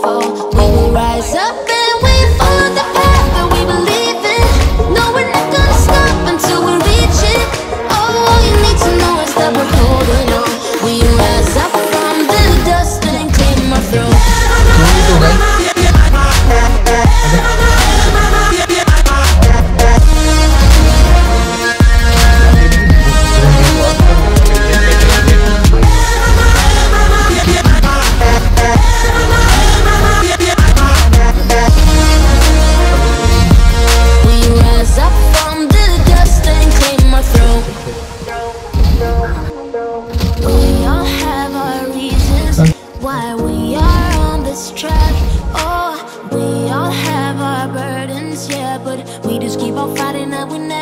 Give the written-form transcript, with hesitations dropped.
fall. We will rise up and we follow the path that we believe in. No, we're not gonna stop until we reach it. Oh, all you need to know is that we're holding on. We rise up from the dust and claim our throne. Why we are on this track. Oh, we all have our burdens, yeah, but we just keep on fighting and we never